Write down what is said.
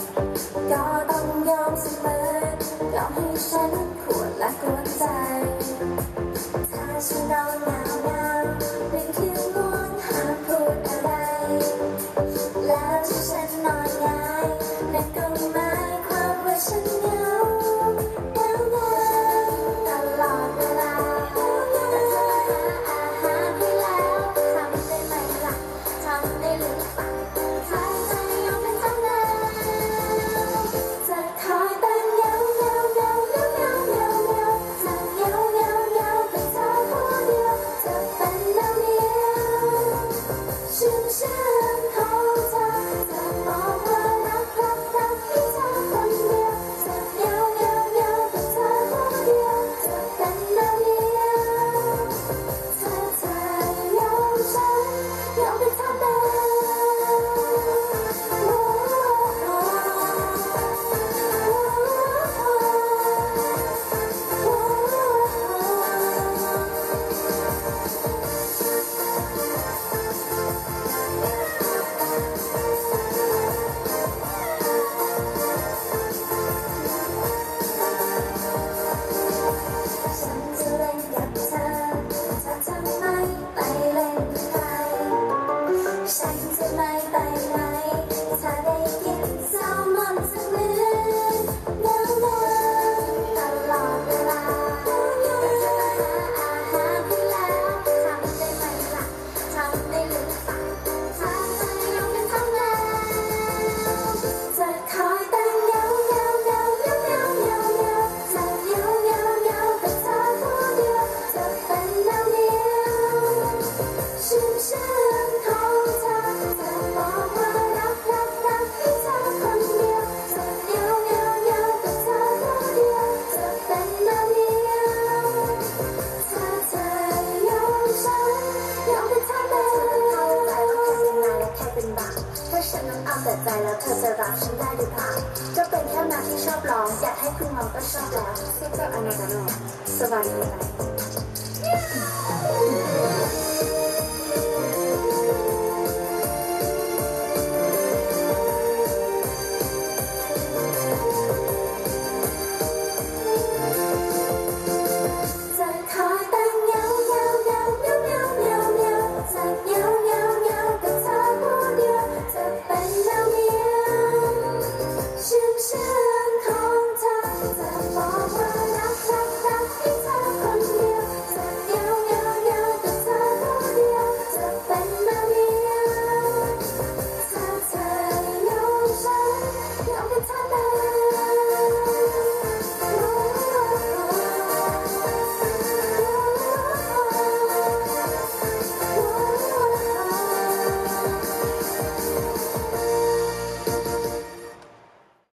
ก็ต้องยอมเสมอยอมให้ฉันปวดและกวนใจถ้าฉันนอนหนาวเป็นคืนง่วงห้ามพูดอะไรแล้วที่ฉันนอนง่ายนั่นก็หมายความว่าฉันเหงาตลอดเวลาแต่เธอหาอาหารให้แล้วทำได้ไหมล่ะทำได้หรือเปล่าถ้าใจยอมเป็นตั้งนานจะคอยเต้นเงาเงาเงาเงาเงาเงาเงาจะเงาเงาเงาเป็นเธอคนเดียวจะเป็นดาวเดียวชื่นชื่นของเธอจะบอกว่ารักรักรักให้เธอคนเดียวจะเงาเงาเงาเป็นเธอคนเดียวจะเป็นดาวเดียวเธอยอมฉันยอมเป็นเธอได้ ฉันจะเล่นกับเธอถ้าเธอไม่ไปเล่นกับใครฉันจะไม่ไปไหนถ้าได้กินแซลมอนสักมื้อเงาเงาตลอดเวลาแต่เธอหาอาหารให้แล้วทำได้ไหมล่ะทำได้หรือเปล่าถ้าใจยอมเป็นทั้งแล้วจะคอยเต้นเงาเงาเงาเงาเงาเงาเงาจะเงาเงาเงากับเธอคนเดียวจะเป็นดาวเดียวชื่นชื่นของเธอจะบอกว่ารักรักรักให้เธอคนเดียวจะเงาเงาเงากับเธอคนเดียวจะเป็นดาวเดียวถ้าเธอยอมฉันยอมเป็นเธอได้เข้าใจว่าแค่เป็นนายและแค่เป็นบ่าวถ้าฉันนั้นเอาแต่ใจแล้วเธอจะรักฉันได้หรือเปล่าก็เป็นแค่นาที่ชอบร้องอยากให้คุณมองก็ชอบแล้วซึ่งก็อนาคตสบายดีไหม